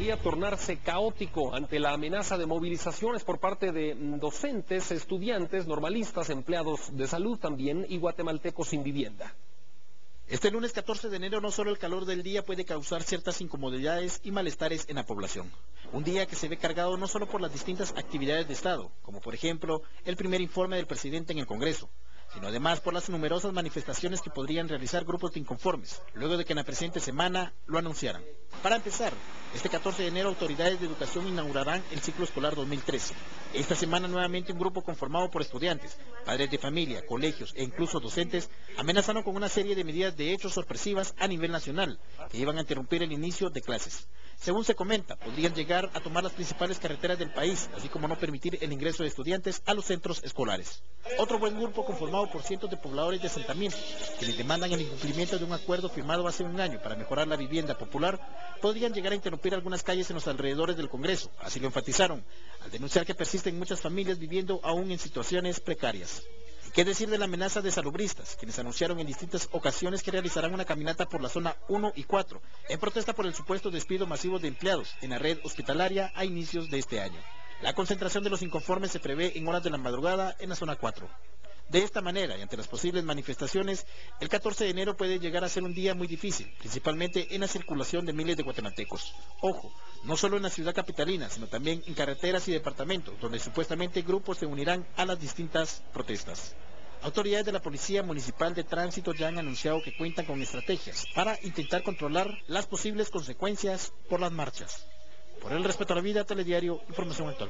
podría tornarse caótico ante la amenaza de movilizaciones por parte de docentes, estudiantes, normalistas, empleados de salud también y guatemaltecos sin vivienda. Este lunes 14 de enero no solo el calor del día puede causar ciertas incomodidades y malestares en la población. Un día que se ve cargado no solo por las distintas actividades de Estado, como por ejemplo el primer informe del presidente en el Congreso, sino además por las numerosas manifestaciones que podrían realizar grupos de inconformes, luego de que en la presente semana lo anunciaran. Para empezar, este 14 de enero autoridades de educación inaugurarán el ciclo escolar 2013. Esta semana nuevamente un grupo conformado por estudiantes, padres de familia, colegios e incluso docentes amenazaron con una serie de medidas de hechos sorpresivas a nivel nacional que iban a interrumpir el inicio de clases. Según se comenta, podrían llegar a tomar las principales carreteras del país, así como no permitir el ingreso de estudiantes a los centros escolares. Otro buen grupo conformado por cientos de pobladores de asentamientos, quienes demandan el incumplimiento de un acuerdo firmado hace un año para mejorar la vivienda popular, podrían llegar a interrumpir algunas calles en los alrededores del Congreso, así lo enfatizaron, al denunciar que persisten muchas familias viviendo aún en situaciones precarias. ¿Qué decir de la amenaza de salubristas, quienes anunciaron en distintas ocasiones que realizarán una caminata por la zona 1 y 4, en protesta por el supuesto despido masivo de empleados en la red hospitalaria a inicios de este año? La concentración de los inconformes se prevé en horas de la madrugada en la zona 4. De esta manera, y ante las posibles manifestaciones, el 14 de enero puede llegar a ser un día muy difícil, principalmente en la circulación de miles de guatemaltecos. Ojo, no solo en la ciudad capitalina, sino también en carreteras y departamentos, donde supuestamente grupos se unirán a las distintas protestas. Autoridades de la Policía Municipal de Tránsito ya han anunciado que cuentan con estrategias para intentar controlar las posibles consecuencias por las marchas. Por el respeto a la vida, Telediario, información actual.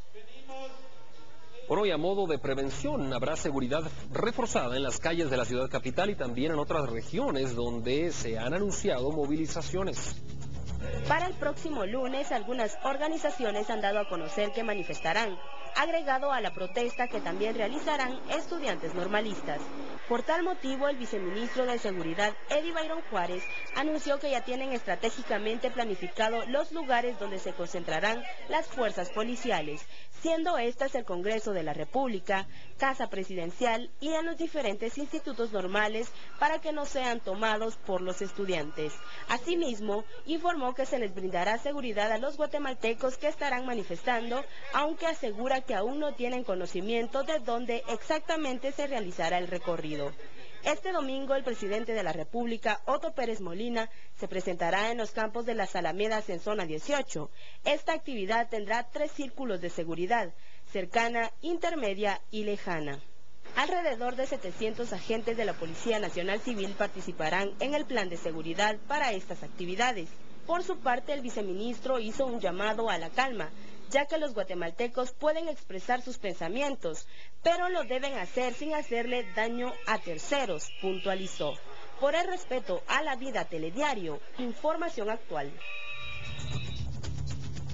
Por hoy, a modo de prevención, habrá seguridad reforzada en las calles de la ciudad capital y también en otras regiones donde se han anunciado movilizaciones. Para el próximo lunes, algunas organizaciones han dado a conocer que manifestarán, agregado a la protesta que también realizarán estudiantes normalistas. Por tal motivo, el viceministro de Seguridad, Eddie Byron Juárez, anunció que ya tienen estratégicamente planificado los lugares donde se concentrarán las fuerzas policiales, siendo estas el Congreso de la República, Casa Presidencial y en los diferentes institutos normales para que no sean tomados por los estudiantes. Asimismo, informó que se les brindará seguridad a los guatemaltecos que estarán manifestando, aunque asegura que aún no tienen conocimiento de dónde exactamente se realizará el recorrido. Este domingo, el presidente de la República, Otto Pérez Molina, se presentará en los campos de las Alamedas en zona 18. Esta actividad tendrá 3 círculos de seguridad: cercana, intermedia y lejana. Alrededor de 700 agentes de la Policía Nacional Civil participarán en el plan de seguridad para estas actividades. Por su parte, el viceministro hizo un llamado a la calma, ya que los guatemaltecos pueden expresar sus pensamientos, pero lo deben hacer sin hacerle daño a terceros, puntualizó. Por el respeto a la vida, Telediario, información actual.